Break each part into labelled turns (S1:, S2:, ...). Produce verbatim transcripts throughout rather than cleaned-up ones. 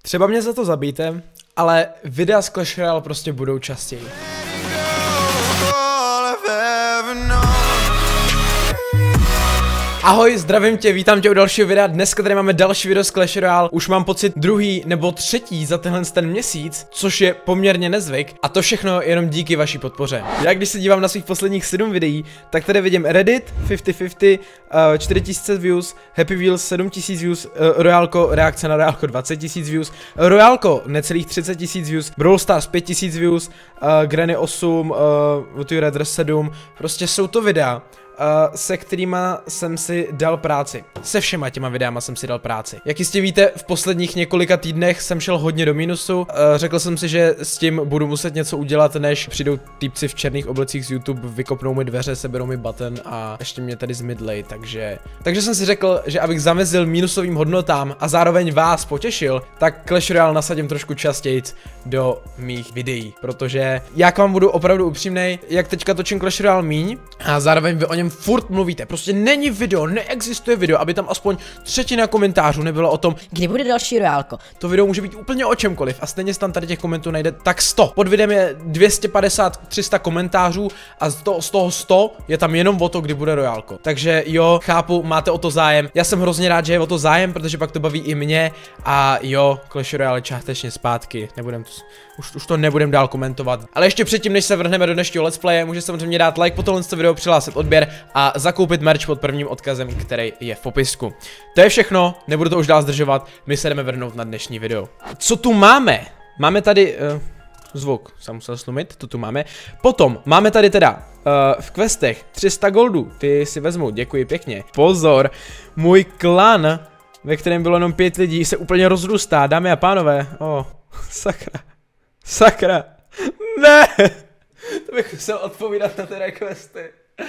S1: Třeba mě za to zabijte, ale videa z Clash Royale prostě budou častěji. Ahoj, zdravím tě, vítám tě u dalšího videa. Dneska tady máme další video z Clash Royale. Už mám pocit druhý nebo třetí za tenhle ten měsíc, což je poměrně nezvyk. A to všechno jenom díky vaší podpoře. Já když se dívám na svých posledních sedm videí, tak tady vidím Reddit padesát padesát, uh, čtyři tisíce views, Happy Wheels sedm tisíc views, uh, Royalko, reakce na Royalko dvacet tisíc views, Royalko necelých třicet tisíc views, Brawl Stars pět tisíc views, uh, Granny osm, uh, Redder sedm. Prostě jsou to videa, Uh, se kterýma jsem si dal práci. Se všema těma videama jsem si dal práci. Jak jistě víte, v posledních několika týdnech jsem šel hodně do mínusu. Uh, řekl jsem si, že s tím budu muset něco udělat, než přijdou týpci v černých oblecích z YouTube, vykopnou mi dveře, seberou mi button a ještě mě tady zmidlej, takže... Takže jsem si řekl, že abych zamezil mínusovým hodnotám a zároveň vás potěšil, tak Clash Royale nasadím trošku častěji do mých videí. Protože já k vám budu opravdu upřímnej, jak teďka točím Clash Royale míň a zároveň vy o něm furt mluvíte, prostě není video, neexistuje video, aby tam aspoň třetina komentářů nebylo o tom,
S2: kdy bude další Royálko.
S1: To video může být úplně o čemkoliv a stejně se tam tady těch komentů najde tak sto. Pod videem je dvě stě padesát tři sta komentářů a z toho, z toho sto je tam jenom o to, kdy bude Royálko. Takže jo, chápu, máte o to zájem. Já jsem hrozně rád, že je o to zájem, protože pak to baví i mě a jo, Clash Royale částečně zpátky, nebudem to, už, už to nebudem dál komentovat. Ale ještě předtím, než se vrhneme do dnešního let's playe, můžete samozřejmě dát like po tohle video, přihlásit odběr a zakoupit merch pod prvním odkazem, který je v popisku. To je všechno, nebudu to už dál zdržovat, my se jdeme vrhnout na dnešní video. Co tu máme? Máme tady... Uh, zvuk jsem musel slumit, to tu máme. Potom máme tady teda uh, v questech tři sta goldů, ty si vezmu, děkuji pěkně. Pozor, můj klan, ve kterém bylo jenom pět lidí, se úplně rozrůstá, dámy a pánové. Oh, sakra, sakra, ne, to bych musel odpovídat na ty requesty.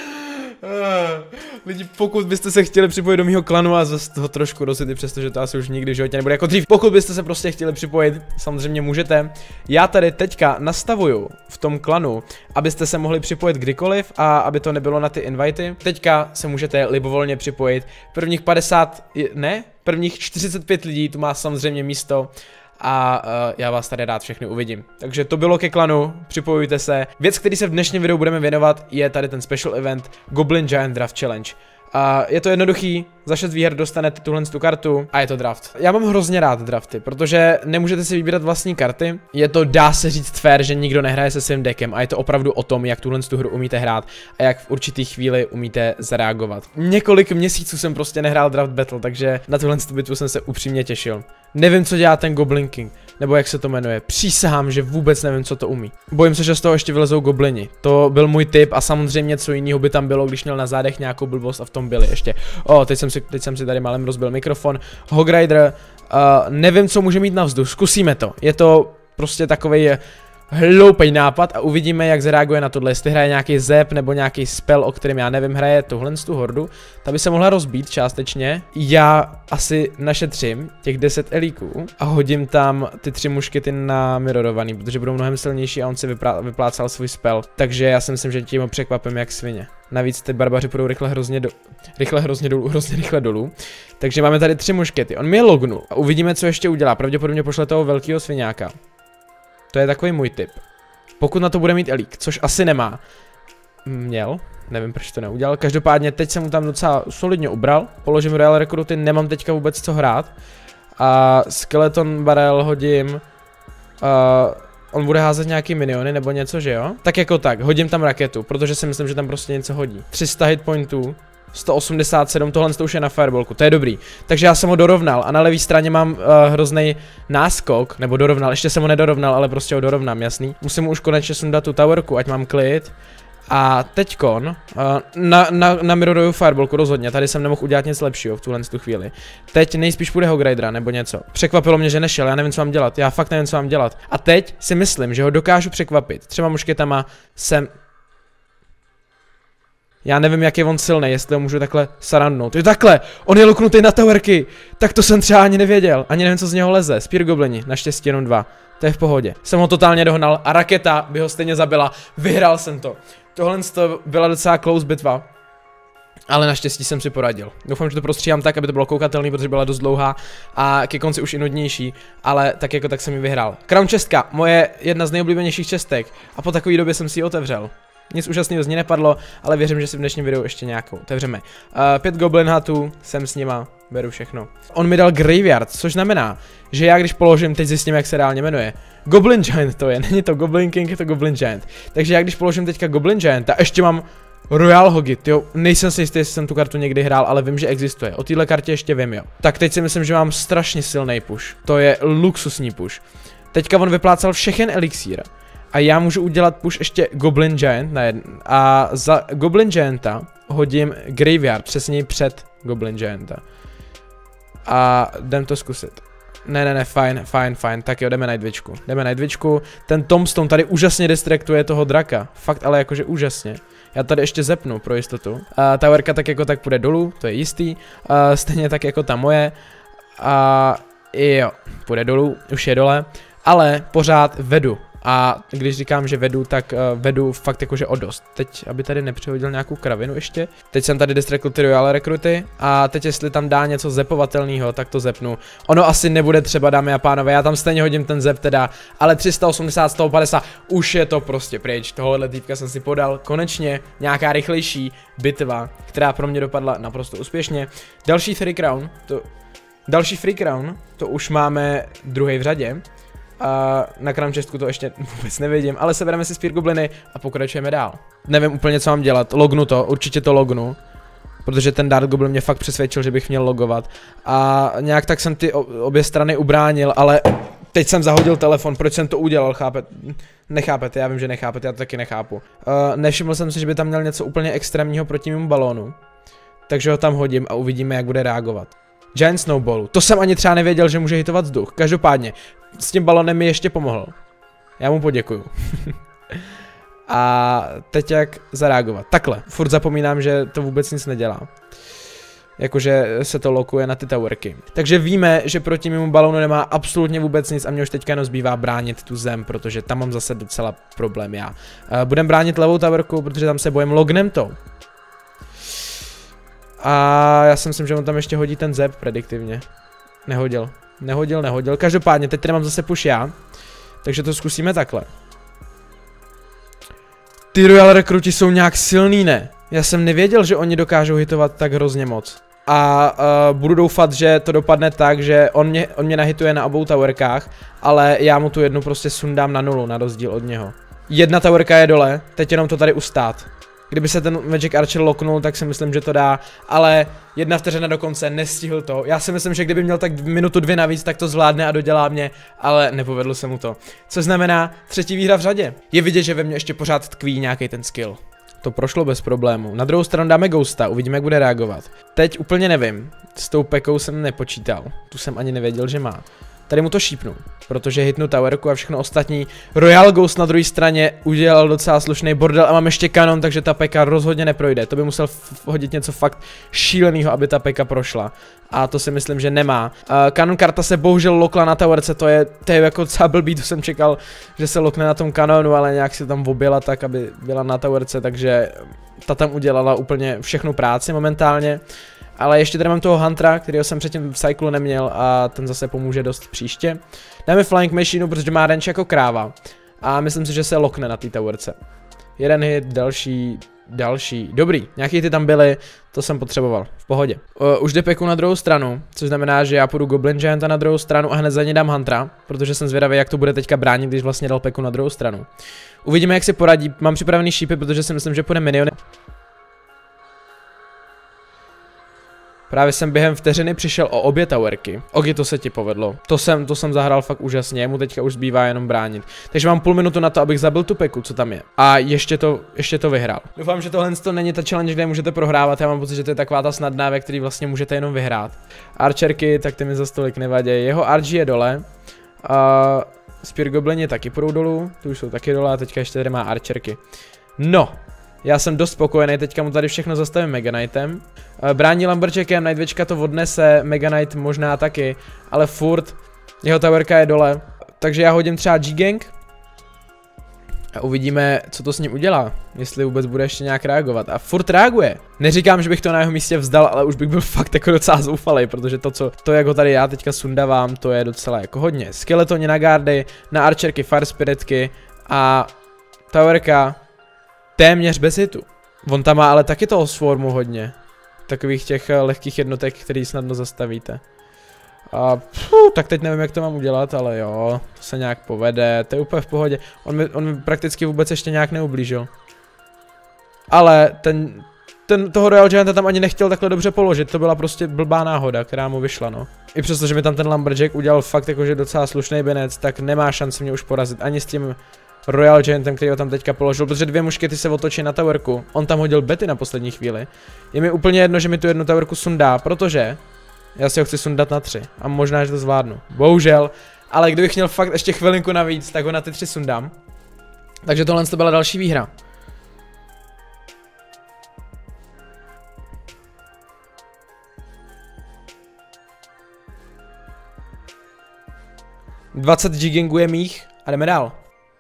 S1: Uh, lidi, pokud byste se chtěli připojit do mýho klanu a zase toho trošku rozjedy, přestože to asi už nikdy v životě nebude jako dřív. Pokud byste se prostě chtěli připojit, samozřejmě můžete. Já tady teďka nastavuju v tom klanu, abyste se mohli připojit kdykoliv a aby to nebylo na ty invity. Teďka se můžete libovolně připojit. Prvních padesát, ne, prvních čtyřicet pět lidí tu má samozřejmě místo. A uh, já vás tady rád všechny uvidím. Takže to bylo ke klanu, připojujte se. Věc, který se v dnešním videu budeme věnovat, je tady ten special event Goblin Giant Draft Challenge. A uh, je to jednoduchý, za šest výher dostanete tuhle tu kartu a je to draft. Já mám hrozně rád drafty, protože nemůžete si vybírat vlastní karty. Je to, dá se říct fair, že nikdo nehraje se svým deckem a je to opravdu o tom, jak tuhle tu hru umíte hrát a jak v určitý chvíli umíte zareagovat. Několik měsíců jsem prostě nehrál draft battle, takže na tuhle tu bitvu jsem se upřímně těšil. Nevím, co dělá ten Goblin King, nebo jak se to jmenuje. Přísahám, že vůbec nevím, co to umí. Bojím se, že z toho ještě vylezou goblini. To byl můj tip a samozřejmě něco jiného by tam bylo, když měl na zádech nějakou blbost a v tom byli ještě. O, teď jsem si, teď jsem si tady málem rozbil mikrofon. Hog Rider, uh, nevím, co může mít na vzduch, zkusíme to. Je to prostě takovej hloupej nápad a uvidíme, jak zareaguje na tohle. Jestli hraje nějaký zep nebo nějaký spell, o kterém já nevím, hraje tuhle tu hordu, ta by se mohla rozbít částečně. Já asi našetřím těch deset elíků a hodím tam ty tři muškety na mirrorovaný, protože budou mnohem silnější a on si vyplá vyplácal svůj spell. Takže já si myslím, že tím ho překvapím jak svině. Navíc ty barbaři půjdou rychle hrozně do... rychle hrozně dolů, hrozně rychle dolů. Takže máme tady tři muškety. On mi je lognul a uvidíme, co ještě udělá. Pravděpodobně pošle toho velkého sviňáka. To je takový můj tip. Pokud na to bude mít elík, což asi nemá. Měl, nevím, proč to neudělal. Každopádně teď jsem mu tam docela solidně ubral. Položím Royal Recruity, nemám teďka vůbec co hrát. A Skeleton Barrel hodím. Uh, on bude házet nějaký miniony nebo něco, že jo? Tak jako tak, hodím tam raketu, protože si myslím, že tam prostě něco hodí. tři sta hitpointů. sto osmdesát sedm, tohle to už je na fireballku, to je dobrý. Takže já jsem ho dorovnal a na levé straně mám uh, hrozný náskok, nebo dorovnal, ještě jsem ho nedorovnal, ale prostě ho dorovnám, jasný. Musím už konečně sundat tu towerku, ať mám klid. A teďkon, uh, na, na, na mirroruju fireballku rozhodně, tady jsem nemohl udělat nic lepšího v tuhle tu chvíli. Teď nejspíš půjde Hog Ridera nebo něco. Překvapilo mě, že nešel, já nevím, co mám dělat, já fakt nevím, co mám dělat. A teď si myslím, že ho dokážu překvapit, třeba mušketama jsem... Já nevím, jak je on silný, jestli ho můžu takhle sarandnout. Jo takhle, on je loknutý na towerky, tak to jsem třeba ani nevěděl, ani nevím, co z něho leze. Spear goblini, naštěstí jenom dva, to je v pohodě. Jsem ho totálně dohnal a raketa by ho stejně zabila, vyhrál jsem to. Tohle to byla docela close bitva. Ale naštěstí jsem si poradil. Doufám, že to prostříhám tak, aby to bylo koukatelný, protože byla dost dlouhá a ke konci už i nudnější, ale tak jako tak jsem ji vyhrál. Crown čestka, moje jedna z nejoblíbenějších čestek a po takové době jsem si ji otevřel. Nic úžasného z ní nepadlo, ale věřím, že si v dnešním videu ještě nějakou otevřeme. Uh, pět Goblin Hatů, jsem s nima, beru všechno. On mi dal Graveyard, což znamená, že já když položím, teď zjistím, jak se reálně jmenuje. Goblin Giant to je, není to Goblin King, je to Goblin Giant. Takže já když položím teďka Goblin Giant a ještě mám Royal Hoggit, jo, nejsem si jistý, jestli jsem tu kartu někdy hrál, ale vím, že existuje. O téhle kartě ještě vím, jo. Tak teď si myslím, že mám strašně silný push. To je luxusní push. Teďka on vyplácal všechen elixír. A já můžu udělat push ještě Goblin Giant na jedn... A za Goblin Gianta hodím Graveyard, přesně před Goblin Gianta. A jdem to zkusit. Ne, ne, ne, fajn, fajn, fajn, tak jo, jdeme na dvičku. Jdeme na dvičku. Ten Tombstone tady úžasně distraktuje toho draka. Fakt, ale jakože úžasně. Já tady ještě zepnu pro jistotu. Uh, towerka tak jako tak půjde dolů, to je jistý. Uh, stejně tak jako ta moje. A uh, jo, půjde dolů, už je dole. Ale pořád vedu. A když říkám, že vedu, tak uh, vedu fakt jakože o dost. Teď, aby tady nepřehodil nějakou kravinu ještě. Teď jsem tady distraktl ty Royal rekruty. A teď jestli tam dá něco zepovatelného, tak to zepnu. Ono asi nebude třeba, dámy a pánové, já tam stejně hodím ten zep teda. Ale tři sta osmdesát, sto padesát, už je to prostě pryč. Tohohle týpka jsem si podal. Konečně nějaká rychlejší bitva, která pro mě dopadla naprosto úspěšně. Další free crown, to... Další free crown, to už máme druhý v řadě. A na Crown čestku to ještě vůbec nevidím, ale sebereme si Spear Gobliny a pokračujeme dál. Nevím úplně, co mám dělat, lognu to, určitě to lognu. Protože ten Dark Goblin mě fakt přesvědčil, že bych měl logovat. A nějak tak jsem ty obě strany ubránil, ale teď jsem zahodil telefon, proč jsem to udělal, chápete? Nechápete, já vím, že nechápete, já to taky nechápu. Uh, nevšiml jsem si, že by tam měl něco úplně extrémního proti mému balónu. Takže ho tam hodím a uvidíme, jak bude reagovat. Giant Snowballu. To jsem ani třeba nevěděl, že může hitovat vzduch. Každopádně, s tím balonem mi ještě pomohl. Já mu poděkuju. A teď jak zareagovat. Takhle. Furt zapomínám, že to vůbec nic nedělá. Jakože se to lokuje na ty towerky. Takže víme, že proti mému balónu nemá absolutně vůbec nic a mě už teďka jenom zbývá bránit tu zem, protože tam mám zase docela problém já. Budem bránit levou towerku, protože tam se bojím, lognem to. A já si myslím, že on tam ještě hodí ten zep prediktivně. Nehodil. Nehodil, nehodil. Každopádně, teď tady mám zase push já. Takže to zkusíme takhle. Ty Royal rekruti jsou nějak silný, ne? Já jsem nevěděl, že oni dokážou hitovat tak hrozně moc. A uh, budu doufat, že to dopadne tak, že on mě, on mě nahituje na obou towerkách, ale já mu tu jednu prostě sundám na nulu, na rozdíl od něho. Jedna towerka je dole, teď jenom to tady ustát. Kdyby se ten Magic Archer loknul, tak si myslím, že to dá, ale jedna vteřina do konce, nestihl to. Já si myslím, že kdyby měl tak minutu dvě navíc, tak to zvládne a dodělá mě, ale nepovedlo se mu to. Co znamená třetí výhra v řadě. Je vidět, že ve mně ještě pořád tkví nějaký ten skill. To prošlo bez problému. Na druhou stranu dáme Ghosta, uvidíme, jak bude reagovat. Teď úplně nevím, s tou pekou jsem nepočítal, tu jsem ani nevěděl, že má. Tady mu to šípnu, protože hitnu towerku a všechno ostatní. Royal Ghost na druhé straně udělal docela slušný bordel a mám ještě kanon, takže ta peka rozhodně neprojde. To by musel hodit něco fakt šíleného, aby ta peka prošla. A to si myslím, že nemá. Uh, kanon karta se bohužel lokla na towerce, to je, to je jako docela blbý, to jsem čekal, že se lokne na tom kanonu, ale nějak si tam objela tak, aby byla na towerce, takže ta tam udělala úplně všechnu práci momentálně. Ale ještě tady mám toho Huntera, kterého jsem předtím v cyklu neměl a ten zase pomůže dost příště. Dáme Flying Machine, protože má range jako kráva. A myslím si, že se lokne na té towerce. Jeden hit, další, další. Dobrý, nějaký ty tam byly, to jsem potřeboval, v pohodě. Uh, už jde peku na druhou stranu, což znamená, že já půjdu Goblin Gianta na druhou stranu a hned za ně dám Huntera, protože jsem zvědavý, jak to bude teďka bránit, když vlastně dal peku na druhou stranu. Uvidíme, jak si poradí, mám připravený šípy, protože si myslím, že půjde miniony. Právě jsem během vteřiny přišel o obě towerky. Ogi, to se ti povedlo. To jsem, to jsem zahrál fakt úžasně, mu teďka už zbývá jenom bránit. Takže mám půl minutu na to, abych zabil tu peku, co tam je. A ještě to, ještě to vyhrál. Doufám, že tohle to není ta challenge, kde můžete prohrávat. Já mám pocit, že to je taková ta snadná, ve který vlastně můžete jenom vyhrát. Archerky, tak ty mi za stolik nevadí. Jeho R G je dole. A Spear Goblini taky půjdou dolů. Tu už jsou taky dole a teďka ještě tady má Archerky. No. Já jsem dost spokojený, teďka mu tady všechno zastavím Mega Knightem. Brání Lumberjackem, Nightwitchka to odnese, Mega Knight možná taky, ale furt jeho towerka je dole. Takže já hodím třeba G-Gang. A uvidíme, co to s ním udělá, jestli vůbec bude ještě nějak reagovat. A furt reaguje. Neříkám, že bych to na jeho místě vzdal, ale už bych byl fakt jako docela zoufalý, protože to, co, to jak ho tady já teďka sundávám, to je docela jako hodně. Skeletoni na gardy, na archerky, fire spiritky a towerka téměř bez hitu. On tam má ale taky toho swarmu hodně. Takových těch lehkých jednotek, který snadno zastavíte. A pfu, tak teď nevím, jak to mám udělat, ale jo, to se nějak povede, to je úplně v pohodě. On mi, on mi prakticky vůbec ještě nějak neublížil. Ale ten, ten toho Royal Gianta tam ani nechtěl takhle dobře položit, to byla prostě blbá náhoda, která mu vyšla, no. I přesto, že mi tam ten Lumberjack udělal fakt jakože docela slušný binec, tak nemá šanci mě už porazit ani s tím Royal Giantem, který ho tam teďka položil, protože dvě muškety se otočí na towerku. On tam hodil Betty na poslední chvíli. Je mi úplně jedno, že mi tu jednu towerku sundá, protože já si ho chci sundat na tři a možná, že to zvládnu. Bohužel, ale kdybych měl fakt ještě chvilinku navíc, tak ho na ty tři sundám. Takže tohle to byla další výhra. dvacet gigangů je mých a jdeme dál.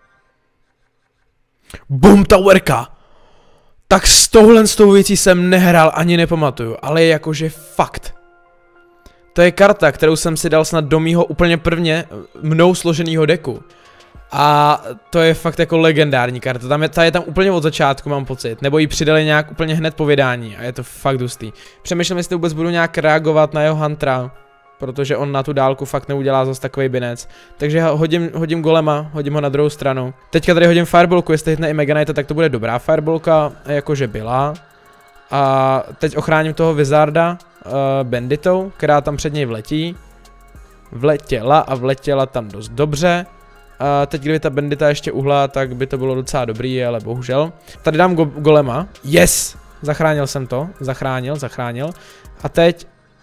S1: Boom towerka! Tak s touhle s tou věcí jsem nehrál ani nepamatuju, ale je jakože fakt. To je karta, kterou jsem si dal snad do mýho úplně prvně mnou složenýho deku. A to je fakt jako legendární karta, tam je, ta je tam úplně od začátku, mám pocit. Nebo ji přidali nějak úplně hned po vydání a je to fakt hustý. Přemýšlím, jestli vůbec budu nějak reagovat na jeho Huntera, protože on na tu dálku fakt neudělá zase takový binec. Takže hodím, hodím golema, hodím ho na druhou stranu. Teďka tady hodím fireballku, jestli hitne i Mega Knighta, tak to bude dobrá fireballka, jakože byla. A teď ochráním toho Wizarda uh, banditou, která tam před něj vletí. Vletěla a vletěla tam dost dobře. Uh, teď kdyby ta bandita ještě uhla, tak by to bylo docela dobrý, ale bohužel. Tady dám go golema. Yes! Zachránil jsem to. Zachránil, zachránil. A teď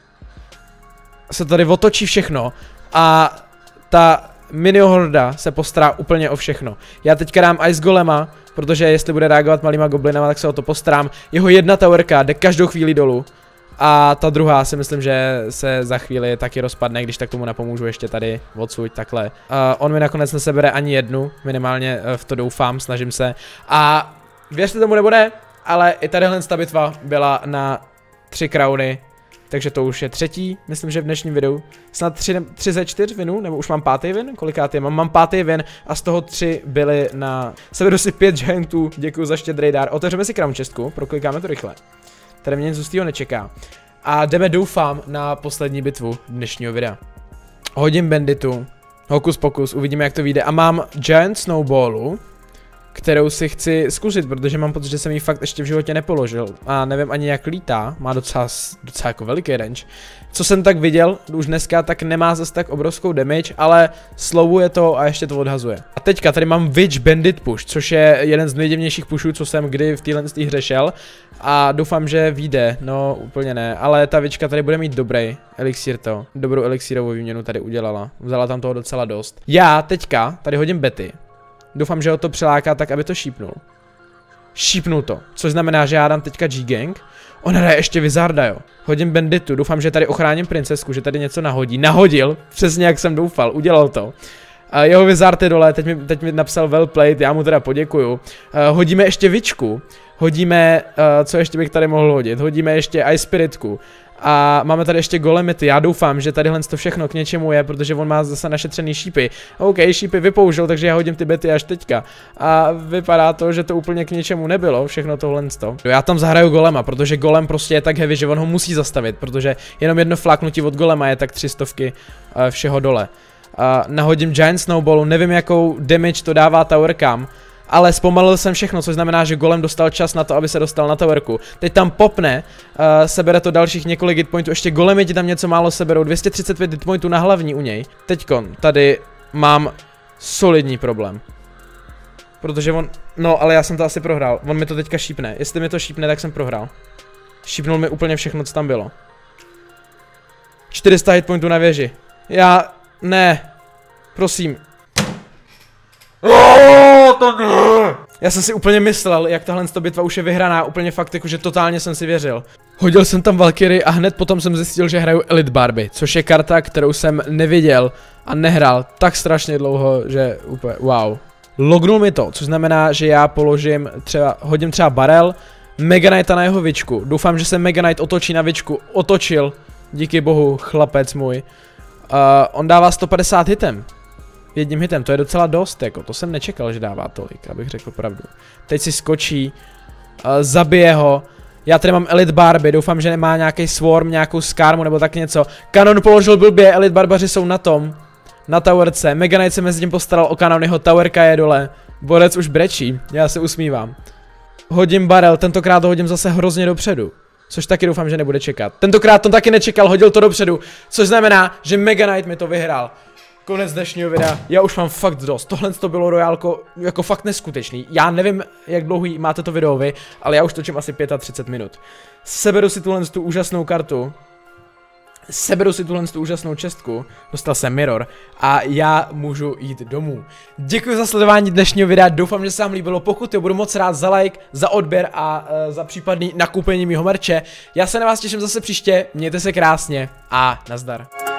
S1: se tady otočí všechno. A ta mini horda se postará úplně o všechno. Já teďka dám Ice Golema, protože jestli bude reagovat malýma goblinama, tak se o to postarám. Jeho jedna towerka jde každou chvíli dolů. A ta druhá si myslím, že se za chvíli taky rozpadne, když tak tomu napomůžu ještě tady odsud takhle. Uh, on mi nakonec nesebere ani jednu, minimálně uh, v to doufám, snažím se. A věřte tomu nebo ne, ale i tadyhle ta bitva byla na tři crowny. Takže to už je třetí, myslím, že v dnešním videu. Snad tři, tři ze čtyř vinů, nebo už mám pátý vin? Kolikátý mám? Mám pátý vin a z toho tři byly na... Sevedu si pět giantů, děkuji za štědrý dár. Otevřeme si crown chestku, proklikáme to rychle. Tady mě nic hustýho nečeká. A jdeme, doufám, na poslední bitvu dnešního videa. Hodím banditu, hokus pokus, uvidíme, jak to vyjde. A mám giant snowballu, kterou si chci zkusit, protože mám pocit, že jsem ji fakt ještě v životě nepoložil. A nevím ani jak lítá, má docela, docela jako veliký range. Co jsem tak viděl už dneska, tak nemá zase tak obrovskou damage, ale slowuje to a ještě to odhazuje. A teďka tady mám Witch Bandit push, což je jeden z nejdivnějších pushů, co jsem kdy v téhle hře šel. A doufám, že vyjde, no úplně ne, ale ta Witchka tady bude mít dobrý elixír to, dobrou elixírovou výměnu tady udělala. Vzala tam toho docela dost. Já teďka tady hodím Betty. Doufám, že ho to přiláká tak, aby to šípnul. Šípnul to, což znamená, že já dám teďka G-Gang. On hraje ještě Wizarda, jo. Hodím banditu, doufám, že tady ochráním princesku, že tady něco nahodí. Nahodil, přesně jak jsem doufal, udělal to. Uh, jeho Wizard je dole, teď mi, teď mi napsal well played, já mu teda poděkuju. Uh, hodíme ještě Witchku, hodíme, uh, co ještě bych tady mohl hodit, hodíme ještě Ice Spiritku. A máme tady ještě golemity, já doufám, že tadyhle to všechno k něčemu je, protože on má zase našetřený šípy. OK, šípy vypoužil, takže já hodím ty bety až teďka. A vypadá to, že to úplně k něčemu nebylo, všechno tohle. Já tam zahraju golema, protože golem prostě je tak heavy, že on ho musí zastavit, protože jenom jedno fláknutí od golema je tak tři stovky uh, všeho dole. Uh, nahodím Giant Snowballu, nevím jakou damage to dává towerkám, ale zpomalil jsem všechno, což znamená, že golem dostal čas na to, aby se dostal na towerku. Teď tam popne, uh, sebere to dalších několik hitpointů, ještě golemy ti tam něco málo seberou, dvě stě třicet pět hitpointů na hlavní u něj. Teďkon, tady mám solidní problém. Protože on, no ale já jsem to asi prohrál, on mi to teďka šípne, jestli mi to šípne, tak jsem prohrál. Šípnul mi úplně všechno, co tam bylo. čtyři sta hitpointů na věži. Já, ne, prosím. To ne. Já jsem si úplně myslel, jak tahle bitva už je vyhraná, úplně fakt jako, že totálně jsem si věřil. Hodil jsem tam Valkyrie a hned potom jsem zjistil, že hraju Elite Barbie, což je karta, kterou jsem neviděl a nehrál tak strašně dlouho, že úplně wow. lognul mi to, což znamená, že já položím třeba, hodím třeba barel Mega Knighta na jeho vičku. Doufám, že se Mega Knight otočí na vičku. Otočil. Díky bohu, chlapec můj. Uh, on dává sto padesát hitem. Jedním hitem, to je docela dost, jako. To jsem nečekal, že dává tolik, abych řekl pravdu. Teď si skočí, uh, zabije ho. Já tady mám Elite Barby, doufám, že nemá nějaký swarm, nějakou skarmu nebo tak něco. Kanon položil blbě, Elite Barbaři jsou na tom. Na towerce, Mega Knight se mezi tím postaral o kanon, jeho towerka je dole. Borec už brečí, já se usmívám. Hodím barel, tentokrát to hodím zase hrozně dopředu. Což taky doufám, že nebude čekat. Tentokrát to taky nečekal, hodil to dopředu. Což znamená, že Mega Knight mi to vyhrál. Konec dnešního videa, já už mám fakt dost. Tohle to bylo royálko jako fakt neskutečný. Já nevím, jak dlouhý máte to video vy, ale já už točím asi třicet pět minut. Seberu si tuhle tu úžasnou kartu. Seberu si tuhle tu úžasnou čestku, dostal jsem mirror a já můžu jít domů. Děkuji za sledování dnešního videa, doufám, že se vám líbilo, pokud jo, budu moc rád za like, za odběr a uh, za případný nakoupení mýho merče. Já se na vás těším zase příště, mějte se krásně a nazdar.